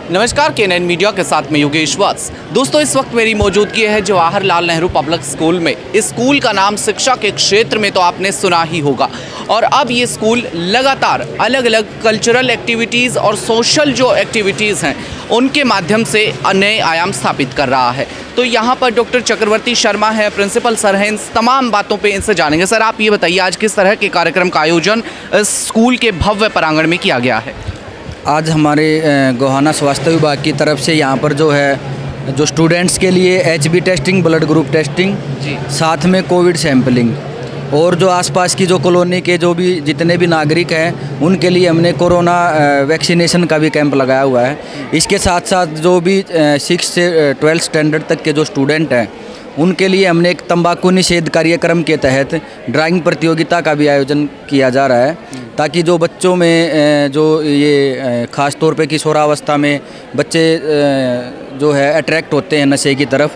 नमस्कार, KNN media के साथ में योगेश वत्स। दोस्तों, इस वक्त मेरी मौजूदगी है जवाहरलाल नेहरू पब्लिक स्कूल में। इस स्कूल का नाम शिक्षा के क्षेत्र में तो आपने सुना ही होगा, और अब ये स्कूल लगातार अलग अलग कल्चरल एक्टिविटीज़ और सोशल जो एक्टिविटीज़ हैं उनके माध्यम से नए आयाम स्थापित कर रहा है। तो यहाँ पर डॉक्टर चक्रवर्ती शर्मा है, प्रिंसिपल सर हैं, इन तमाम बातों पे इनसे जानेंगे। सर, आप ये बताइए, आज किस तरह के कार्यक्रम का आयोजन स्कूल के भव्य प्रांगण में किया गया है? आज हमारे गोहाना स्वास्थ्य विभाग की तरफ से यहाँ पर जो स्टूडेंट्स के लिए HB testing, blood group testing, साथ में कोविड सैंपलिंग, और जो आसपास की जो कॉलोनी के जो भी जितने भी नागरिक हैं उनके लिए हमने कोरोना वैक्सीनेशन का भी कैंप लगाया हुआ है। इसके साथ साथ जो भी 6 से 12 स्टैंडर्ड तक के जो स्टूडेंट हैं उनके लिए हमने एक तंबाकू निषेध कार्यक्रम के तहत ड्राइंग प्रतियोगिता का भी आयोजन किया जा रहा है, ताकि जो बच्चों में जो ये ख़ास तौर पे किशोरावस्था में बच्चे जो है अट्रैक्ट होते हैं नशे की तरफ,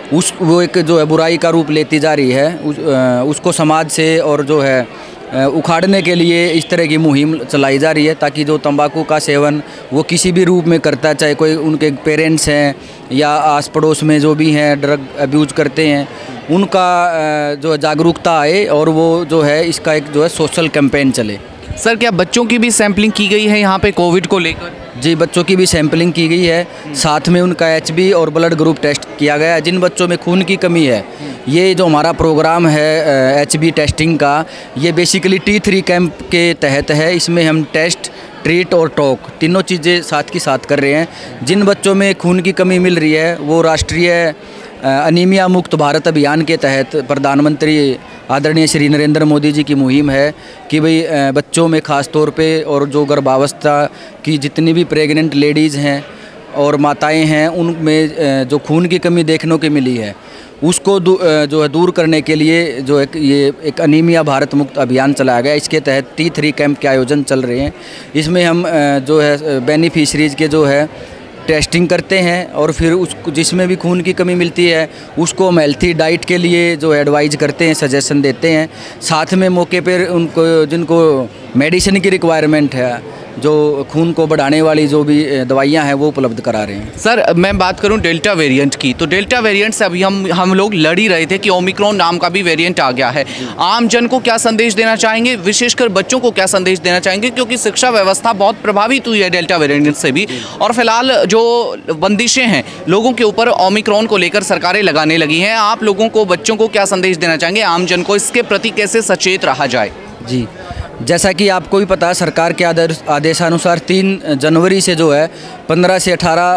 वो एक जो है बुराई का रूप लेती जा रही है, उसको समाज से और जो है उखाड़ने के लिए इस तरह की मुहिम चलाई जा रही है, ताकि जो तंबाकू का सेवन वो किसी भी रूप में करता है, चाहे कोई उनके पेरेंट्स हैं या आस पड़ोस में जो भी हैं ड्रग अब्यूज़ करते हैं, उनका जो जागरूकता आए और वो जो है इसका एक जो है सोशल कैंपेन चले। सर, क्या बच्चों की भी सैंपलिंग की गई है यहाँ पे कोविड को लेकर? जी, बच्चों की भी सैंपलिंग की गई है, साथ में उनका एचबी और ब्लड ग्रुप टेस्ट किया गया है। जिन बच्चों में खून की कमी है, ये जो हमारा प्रोग्राम है एचबी टेस्टिंग का, ये बेसिकली T3 कैंप के तहत है। इसमें हम टेस्ट, ट्रीट और टॉक तीनों चीज़ें साथ की साथ कर रहे हैं। जिन बच्चों में खून की कमी मिल रही है वो राष्ट्रीय अनीमिया मुक्त भारत अभियान के तहत प्रधानमंत्री आदरणीय श्री नरेंद्र मोदी जी की मुहिम है कि भाई बच्चों में ख़ास तौर पे और जो गर्भावस्था की जितनी भी प्रेग्नेंट लेडीज़ हैं और माताएं हैं, उनमें जो खून की कमी देखने को मिली है उसको जो है दूर करने के लिए जो एक अनीमिया भारत मुक्त अभियान चलाया गया। इसके तहत T3 कैंप के आयोजन चल रहे हैं। इसमें हम जो है बेनिफिशरीज़ के जो है टेस्टिंग करते हैं, और फिर उसको जिसमें भी खून की कमी मिलती है उसको हम हेल्थी डाइट के लिए जो एडवाइज करते हैं, सजेशन देते हैं। साथ में मौके पर उनको जिनको मेडिसिन की रिक्वायरमेंट है, जो खून को बढ़ाने वाली जो भी दवाइयां हैं वो उपलब्ध करा रहे हैं। सर, मैं बात करूं डेल्टा वेरिएंट की, तो डेल्टा वेरिएंट से अभी हम लोग लड़ ही रहे थे कि ओमिक्रॉन नाम का भी वेरिएंट आ गया है। आम जन को क्या संदेश देना चाहेंगे, विशेषकर बच्चों को क्या संदेश देना चाहेंगे, क्योंकि शिक्षा व्यवस्था बहुत प्रभावित हुई है डेल्टा वेरिएंट से भी, और फिलहाल जो बंदिशें हैं लोगों के ऊपर ओमिक्रॉन को लेकर सरकारें लगाने लगी हैं। आप लोगों को, बच्चों को क्या संदेश देना चाहेंगे, आम जन को इसके प्रति कैसे सचेत रहा जाए? जी, जैसा कि आपको भी पता है, सरकार के आदेशानुसार 3 जनवरी से जो है 15 से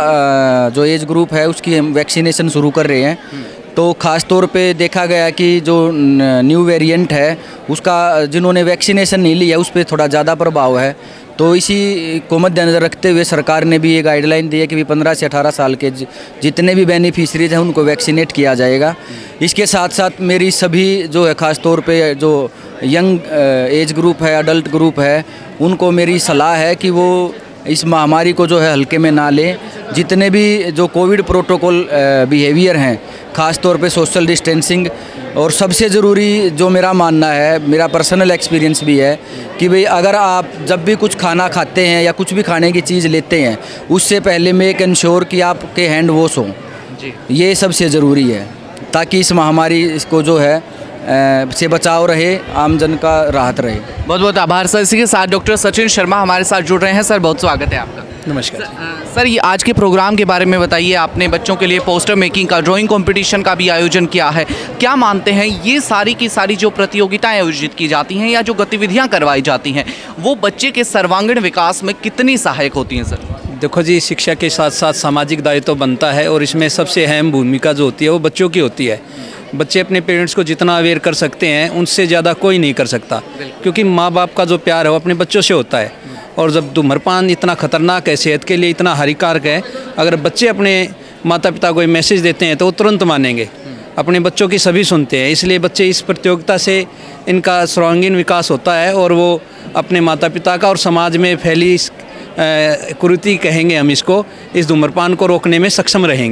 18 जो एज ग्रुप है उसकी हम वैक्सीनेशन शुरू कर रहे हैं। तो ख़ास तौर पे देखा गया कि जो न्यू वेरिएंट है उसका जिन्होंने वैक्सीनेशन नहीं लिया उस पर थोड़ा ज़्यादा प्रभाव है। तो इसी को मद्देनज़र रखते हुए सरकार ने भी ये गाइडलाइन दी है कि 15 से 18 साल के जितने भी बेनिफिशरीज हैं उनको वैक्सीनेट किया जाएगा। इसके साथ साथ मेरी सभी जो है ख़ास तौर पे जो यंग एज ग्रुप है, अडल्ट ग्रुप है, उनको मेरी सलाह है कि वो इस महामारी को जो है हल्के में ना लें। जितने भी जो कोविड प्रोटोकॉल बिहेवियर हैं, ख़ास तौर पे सोशल डिस्टेंसिंग, और सबसे ज़रूरी जो मेरा मानना है, मेरा पर्सनल एक्सपीरियंस भी है कि भाई अगर आप जब भी कुछ खाना खाते हैं या कुछ भी खाने की चीज़ लेते हैं उससे पहले मेक एंश्योर कि आपके हैंड वॉश हों। ये सबसे ज़रूरी है, ताकि इस महामारी इसको जो है से बचाव रहे, आमजन का राहत रहे। बहुत बहुत आभार सर। इसी के साथ डॉक्टर सचिन शर्मा हमारे साथ जुड़ रहे हैं। सर, बहुत स्वागत है आपका। नमस्कार सर, ये आज के प्रोग्राम के बारे में बताइए। आपने बच्चों के लिए पोस्टर मेकिंग का, ड्राइंग कंपटीशन का भी आयोजन किया है। क्या मानते हैं ये सारी की सारी जो प्रतियोगिताएं आयोजित की जाती हैं या जो गतिविधियां करवाई जाती हैं वो बच्चे के सर्वांगीण विकास में कितनी सहायक होती हैं? सर, देखो जी, शिक्षा के साथ साथ सामाजिक दायित्व तो बनता है, और इसमें सबसे अहम भूमिका जो होती है वो बच्चों की होती है। बच्चे अपने पेरेंट्स को जितना अवेयर कर सकते हैं उनसे ज़्यादा कोई नहीं कर सकता, क्योंकि माँ बाप का जो प्यार है वो अपने बच्चों से होता है। और जब धूम्रपान इतना ख़तरनाक है, सेहत के लिए इतना हानिकारक है, अगर बच्चे अपने माता पिता को मैसेज देते हैं तो वो तुरंत मानेंगे, अपने बच्चों की सभी सुनते हैं। इसलिए बच्चे इस प्रतियोगिता से इनका सर्वांगीण विकास होता है, और वो अपने माता पिता का और समाज में फैली इस कुरीति कहेंगे हम इसको, इस धूम्रपान को रोकने में सक्षम रहेंगे।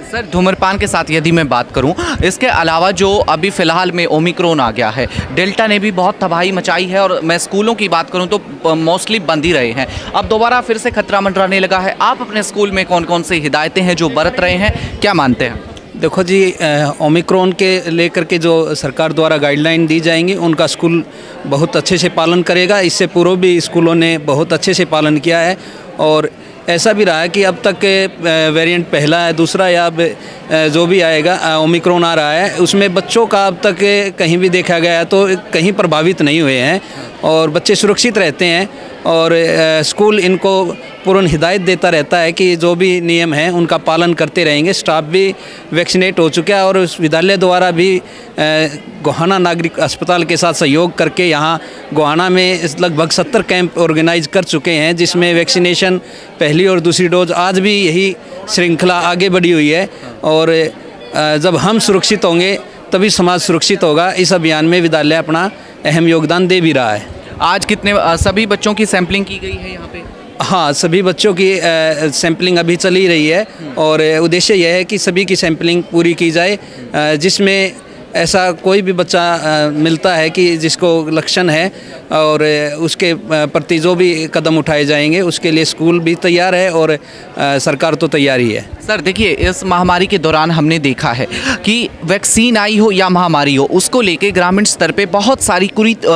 सर धूम्रपान के साथ यदि मैं बात करूं, इसके अलावा जो अभी फ़िलहाल में ओमिक्रॉन आ गया है, डेल्टा ने भी बहुत तबाही मचाई है, और मैं स्कूलों की बात करूं तो मोस्टली बंद ही रहे हैं। अब दोबारा फिर से खतरा मंडराने लगा है। आप अपने स्कूल में कौन कौन सी हिदायतें हैं जो बरत रहे हैं, क्या मानते हैं? देखो जी, ओमिक्रॉन के लेकर के जो सरकार द्वारा गाइडलाइन दी जाएंगी उनका स्कूल बहुत अच्छे से पालन करेगा। इससे पूर्व भी स्कूलों ने बहुत अच्छे से पालन किया है, और ऐसा भी रहा है कि अब तक वेरिएंट पहला है, दूसरा या अब जो भी आएगा ओमिक्रॉन आ रहा है, उसमें बच्चों का अब तक कहीं भी देखा गया है तो कहीं प्रभावित नहीं हुए हैं, और बच्चे सुरक्षित रहते हैं। और स्कूल इनको पूर्ण हिदायत देता रहता है कि जो भी नियम हैं उनका पालन करते रहेंगे। स्टाफ भी वैक्सीनेट हो चुका है, और उस विद्यालय द्वारा भी गोहाना नागरिक अस्पताल के साथ सहयोग करके यहाँ गोहाना में लगभग 70 कैंप ऑर्गेनाइज कर चुके हैं, जिसमें वैक्सीनेशन पहली और दूसरी डोज, आज भी यही श्रृंखला आगे बढ़ी हुई है। और जब हम सुरक्षित होंगे तभी समाज सुरक्षित होगा। इस अभियान में विद्यालय अपना अहम योगदान दे भी रहा है। आज कितने सभी बच्चों की सैंपलिंग की गई है यहाँ पे? हाँ, सभी बच्चों की सैंपलिंग अभी चली रही है, और उद्देश्य यह है कि सभी की सैंपलिंग पूरी की जाए, जिसमें ऐसा कोई भी बच्चा मिलता है कि जिसको लक्षण है, और उसके प्रति जो भी कदम उठाए जाएंगे उसके लिए स्कूल भी तैयार है, और सरकार तो तैयार ही है। सर देखिए, इस महामारी के दौरान हमने देखा है कि वैक्सीन आई हो या महामारी हो, उसको लेके ग्रामीण स्तर पे बहुत सारी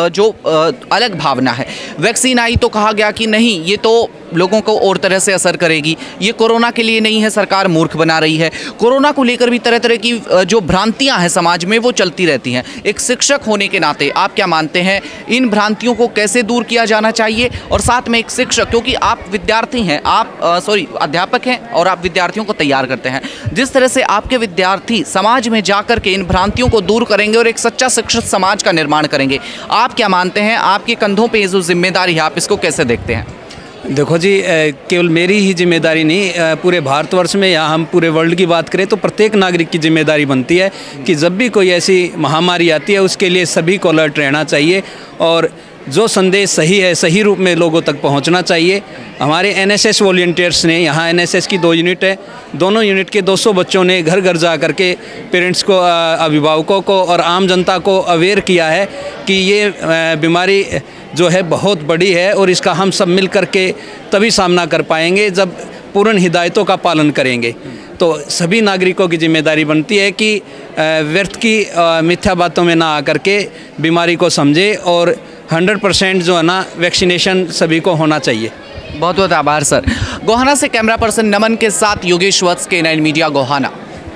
अलग भावना है। वैक्सीन आई तो कहा गया कि नहीं, ये तो लोगों को और तरह से असर करेगी, ये कोरोना के लिए नहीं है, सरकार मूर्ख बना रही है। कोरोना को लेकर भी तरह तरह की जो भ्रांतियां हैं समाज में वो चलती रहती हैं। एक शिक्षक होने के नाते आप क्या मानते हैं, इन भ्रांतियों को कैसे दूर किया जाना चाहिए? और साथ में एक शिक्षक, क्योंकि आप विद्यार्थी हैं, अध्यापक हैं और आप विद्यार्थियों को तैयार करते हैं, जिस तरह से आपके विद्यार्थी समाज में जाकर के इन भ्रांतियों को दूर करेंगे और एक सच्चा शिक्षित समाज का निर्माण करेंगे, आप क्या मानते हैं, आपके कंधों पे ये जो जिम्मेदारी है, आप इसको कैसे देखते हैं? देखो जी, केवल मेरी ही जिम्मेदारी नहीं, पूरे भारतवर्ष में या हम पूरे वर्ल्ड की बात करें तो प्रत्येक नागरिक की जिम्मेदारी बनती है कि जब भी कोई ऐसी महामारी आती है उसके लिए सभी को अलर्ट रहना चाहिए, और जो संदेश सही है सही रूप में लोगों तक पहुंचना चाहिए। हमारे एनएसएस वॉलंटियर्स ने, यहाँ एनएसएस की 2 यूनिट है, दोनों यूनिट के 200 बच्चों ने घर घर जा कर के पेरेंट्स को, अभिभावकों को और आम जनता को अवेयर किया है कि ये बीमारी जो है बहुत बड़ी है, और इसका हम सब मिल कर के तभी सामना कर पाएंगे जब पूर्ण हिदायतों का पालन करेंगे। तो सभी नागरिकों की जिम्मेदारी बनती है कि व्यर्थ की मिथ्या बातों में ना आकर के बीमारी को समझे, और 100% जो है ना वैक्सीनेशन सभी को होना चाहिए। बहुत बहुत आभार सर। गोहाना से कैमरा पर्सन नमन के साथ योगेश वत्स, K9 मीडिया गोहाना।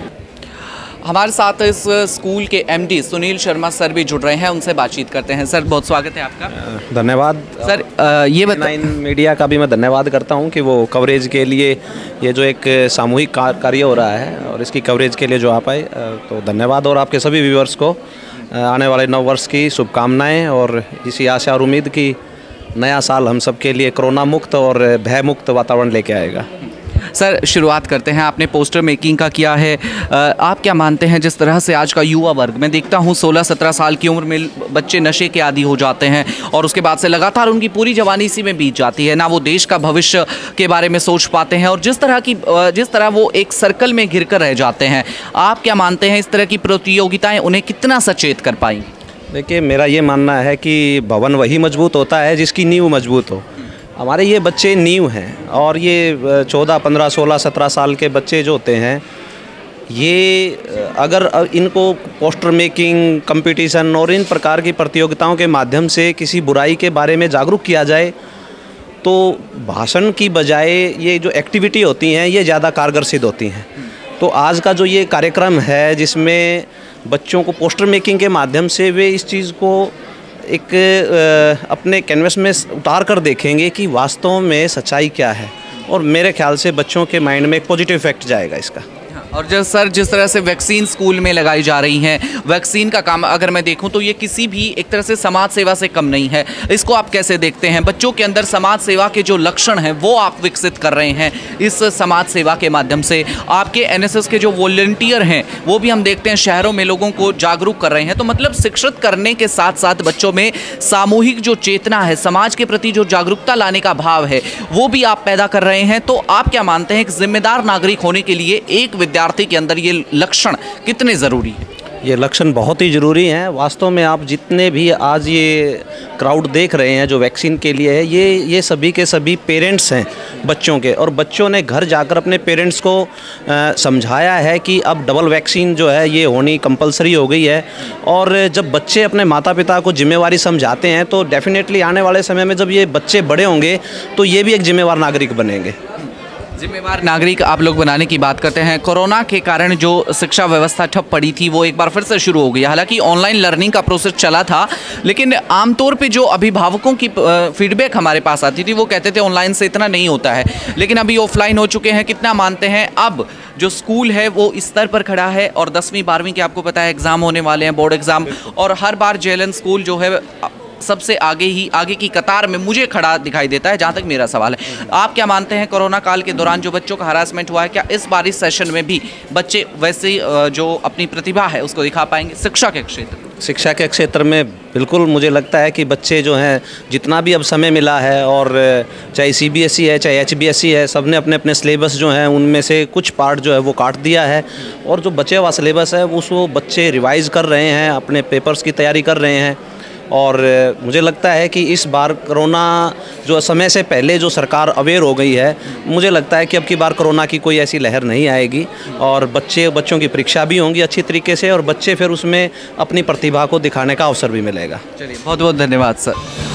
हमारे साथ इस स्कूल के एमडी सुनील शर्मा सर भी जुड़ रहे हैं, उनसे बातचीत करते हैं। सर बहुत स्वागत है आपका। धन्यवाद सर। ये बताएं, K9 मीडिया का भी मैं धन्यवाद करता हूं कि वो कवरेज के लिए, ये जो एक सामूहिक कार्य हो रहा है और इसकी कवरेज के लिए जो आप आए, तो धन्यवाद। और आपके सभी व्यूअर्स को आने वाले नव वर्ष की शुभकामनाएं, और इसी आशा और उम्मीद की नया साल हम सब के लिए कोरोना मुक्त और भय मुक्त वातावरण लेके आएगा। सर शुरुआत करते हैं, आपने पोस्टर मेकिंग का किया है, आप क्या मानते हैं जिस तरह से आज का युवा वर्ग, मैं देखता हूँ 16-17 साल की उम्र में बच्चे नशे के आदी हो जाते हैं, और उसके बाद से लगातार उनकी पूरी जवानी इसी में बीत जाती है, ना वो देश का भविष्य के बारे में सोच पाते हैं, और जिस तरह वो एक सर्कल में घिर कर रह जाते हैं, आप क्या मानते हैं इस तरह की प्रतियोगिताएँ उन्हें कितना सचेत कर पाएंगी? देखिए, मेरा ये मानना है कि भवन वही मजबूत होता है जिसकी नींव मजबूत हो। हमारे ये बच्चे नींव हैं, और ये 14, 15, 16, 17 साल के बच्चे जो होते हैं, ये अगर इनको पोस्टर मेकिंग, कंपटीशन और इन प्रकार की प्रतियोगिताओं के माध्यम से किसी बुराई के बारे में जागरूक किया जाए, तो भाषण की बजाय ये जो एक्टिविटी होती हैं ये ज़्यादा कारगर सिद्ध होती हैं। तो आज का जो ये कार्यक्रम है, जिसमें बच्चों को पोस्टर मेकिंग के माध्यम से वे इस चीज़ को एक अपने कैनवस में उतार कर देखेंगे कि वास्तव में सच्चाई क्या है, और मेरे ख्याल से बच्चों के माइंड में एक पॉजिटिव इफेक्ट जाएगा इसका। और जिस तरह से वैक्सीन स्कूल में लगाई जा रही हैं, वैक्सीन का काम अगर मैं देखूं तो ये किसी भी एक तरह से समाज सेवा से कम नहीं है, इसको आप कैसे देखते हैं? बच्चों के अंदर समाज सेवा के जो लक्षण हैं वो आप विकसित कर रहे हैं इस समाज सेवा के माध्यम से। आपके एनएसएस के जो वॉलंटियर हैं वो भी हम देखते हैं शहरों में लोगों को जागरूक कर रहे हैं, तो मतलब शिक्षित करने के साथ साथ बच्चों में सामूहिक जो चेतना है, समाज के प्रति जो जागरूकता लाने का भाव है, वो भी आप पैदा कर रहे हैं। तो आप क्या मानते हैं कि जिम्मेदार नागरिक होने के लिए एक विद्यार्थी विद्यार्थी के अंदर ये लक्षण कितने ज़रूरी हैं? ये लक्षण बहुत ही ज़रूरी हैं। वास्तव में आप जितने भी आज ये क्राउड देख रहे हैं जो वैक्सीन के लिए है, ये सभी के सभी पेरेंट्स हैं बच्चों के, और बच्चों ने घर जाकर अपने पेरेंट्स को समझाया है कि अब डबल वैक्सीन जो है ये होनी कंपलसरी हो गई है। और जब बच्चे अपने माता पिता को जिम्मेवारी समझाते हैं तो डेफिनेटली आने वाले समय में जब ये बच्चे बड़े होंगे तो ये भी एक जिम्मेवार नागरिक बनेंगे। जिम्मेवार नागरिक आप लोग बनाने की बात करते हैं। कोरोना के कारण जो शिक्षा व्यवस्था ठप पड़ी थी वो एक बार फिर से शुरू हो गई। हालांकि ऑनलाइन लर्निंग का प्रोसेस चला था, लेकिन आमतौर पे जो अभिभावकों की फीडबैक हमारे पास आती थी वो कहते थे ऑनलाइन से इतना नहीं होता है, लेकिन अभी ऑफलाइन हो चुके हैं। कितना मानते हैं अब जो स्कूल है वो इस स्तर पर खड़ा है? और 10वीं 12वीं के आपको पता है एग्ज़ाम होने वाले हैं, बोर्ड एग्ज़ाम, और हर बार जेएलएन स्कूल जो है सबसे आगे की कतार में मुझे खड़ा दिखाई देता है। जहाँ तक मेरा सवाल है, आप क्या मानते हैं कोरोना काल के दौरान जो बच्चों का हरासमेंट हुआ है, क्या इस बार इस सेशन में भी बच्चे वैसे जो अपनी प्रतिभा है उसको दिखा पाएंगे शिक्षा के क्षेत्र में? शिक्षा के क्षेत्र में बिल्कुल मुझे लगता है कि बच्चे जो हैं जितना भी अब समय मिला है, और चाहे सीबीएसई है चाहे एचबीएसई है, सब ने अपने अपने सिलेबस जो हैं उनमें से कुछ पार्ट जो है वो काट दिया है, और जो बचे हुआ सिलेबस है उसको बच्चे रिवाइज़ कर रहे हैं, अपने पेपर्स की तैयारी कर रहे हैं। और मुझे लगता है कि इस बार कोरोना जो समय से पहले जो सरकार अवेयर हो गई है, मुझे लगता है कि अब की बार कोरोना की कोई ऐसी लहर नहीं आएगी, और बच्चों की परीक्षा भी होंगी अच्छी तरीके से, और बच्चे फिर उसमें अपनी प्रतिभा को दिखाने का अवसर भी मिलेगा। चलिए, बहुत बहुत धन्यवाद सर।